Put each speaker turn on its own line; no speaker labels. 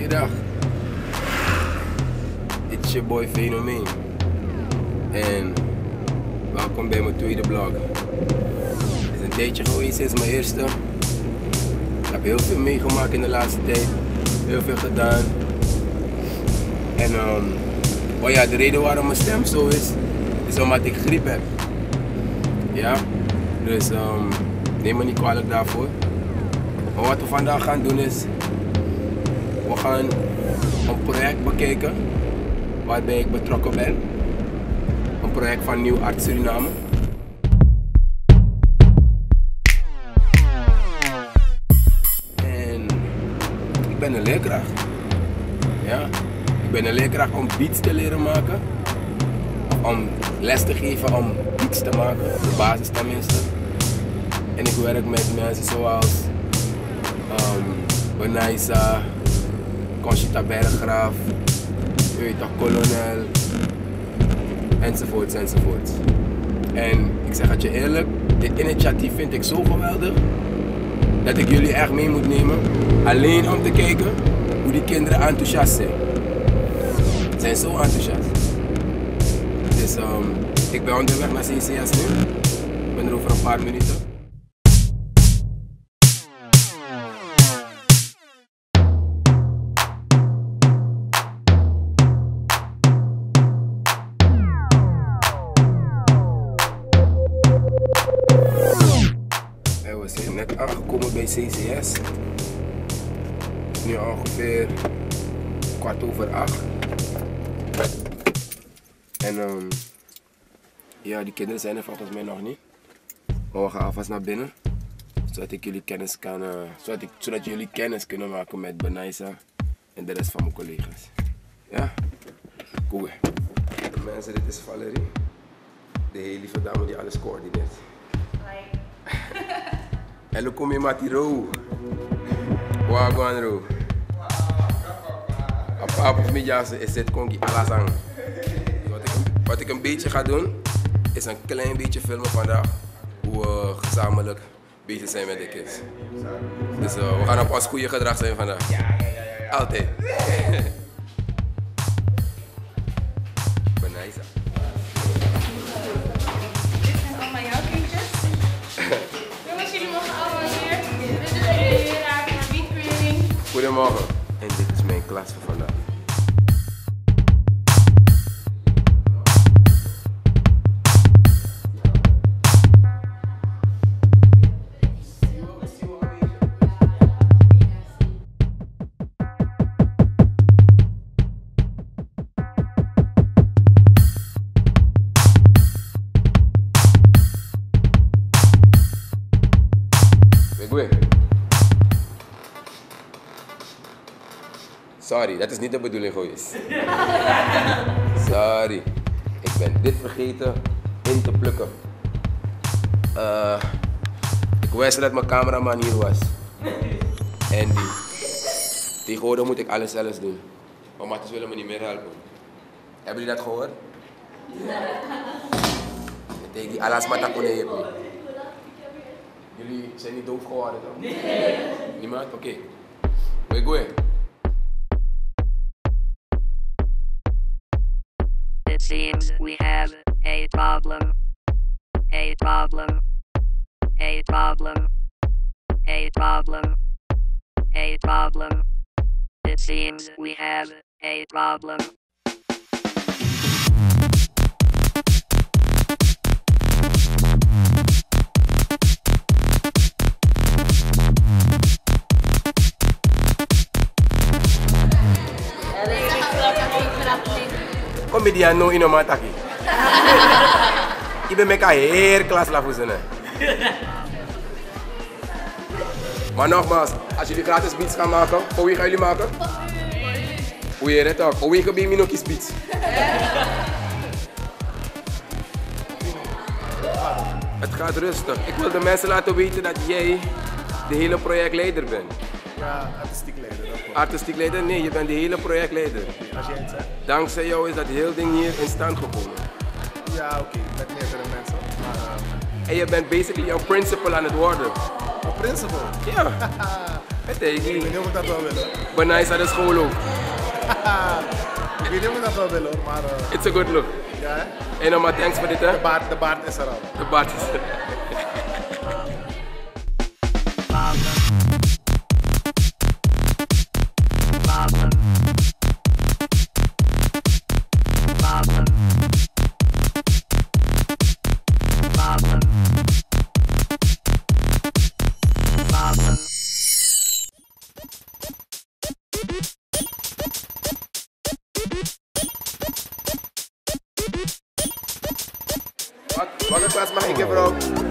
Goeiedag. It's your boy Fenomeen. En welkom bij mijn tweede blog. Het is een tijdje geweest sinds mijn eerste. Ik heb heel veel meegemaakt in de laatste tijd. Heel veel gedaan. En oh ja, de reden waarom mijn stem zo is omdat ik griep heb. Ja, dus neem me niet kwalijk daarvoor. Maar wat we vandaag gaan doen is, we gaan een project bekijken waarbij ik betrokken ben. Een project van Nieuw Art Suriname. En ik ben een leerkracht. Ja, ik ben een leerkracht om beats te leren maken. Om les te geven om beats te maken, de basis tenminste. En ik werk met mensen zoals Benaisa, Conchita Berggraaf, Kolonel, enzovoorts enzovoorts. En ik zeg het je eerlijk, dit initiatief vind ik zo geweldig dat ik jullie echt mee moet nemen. Alleen om te kijken hoe die kinderen enthousiast zijn. Ze zijn zo enthousiast. Dus ik ben onderweg naar CCS nu. Ik ben er over een paar minuten. We zijn net aangekomen bij CCS. Het is nu ongeveer 7:15. En ja, die kinderen zijn er volgens mij nog niet. Maar we gaan alvast naar binnen. Zodat jullie kennis kunnen maken met Benaisa en de rest van mijn collega's. Ja? Goed. Mensen, dit is Valerie. De hele lieve dame die alles coördineert. Hello, kom je met die ro. Wagwan ro. Apap of midjas is het kongi alasang. Wat ik een beetje ga doen, is een klein beetje filmen vandaag. Hoe we gezamenlijk bezig zijn met de kids. Dus we gaan op ons goede gedrag zijn vandaag. Ja. Altijd. Benaisa.
Dit zijn allemaal jouw kindjes. Jongens, jullie mogen allemaal hier. Dit is jullie leraar voor beatcreating.
Goedemorgen. En dit is mijn klas voor vandaag. Sorry, dat is niet de bedoeling geweest. Sorry. Ik ben dit vergeten in te plukken. Ik wist dat mijn cameraman hier was. En tegenwoordig moet ik alles zelf doen. Maar Matthijs willen me niet meer helpen. Hebben jullie dat gehoord? Tegen die alas matakone heb. Jullie zijn niet doof geworden toch? Nee. Niemand? Oké. We gaan.
It seems we have a problem. A problem. A problem. A problem. A problem. It seems we have a problem.
Comedian no inomataki. Ik ben met een heer klas lafusen. Maar nogmaals, als jullie gratis beats gaan maken, voor wie gaan jullie maken? Hoe je het ook? Voor wie gaan jullie nog beats? Het gaat rustig. Ik wil de mensen laten weten dat jij de hele projectleider bent.
Ja, artistiek leider.
Artistiek leider? Nee, je bent de hele projectleider.
Als jij het zegt.
Dankzij jou is dat hele ding hier in stand gekomen.
Ja, oké, met meerdere mensen. Maar,
en je bent basically een principal aan het worden.
een principal?
Ja. Het is
Ik weet niet of ik dat wel wil.
Benai aan de school ook.
Ik weet niet of ik dat wel wil hoor, maar
It's a good look.
ja hè.
En nog maar thanks voor dit hè.
De baard is er al.
De baard is er. Welke klas mag ik, bro?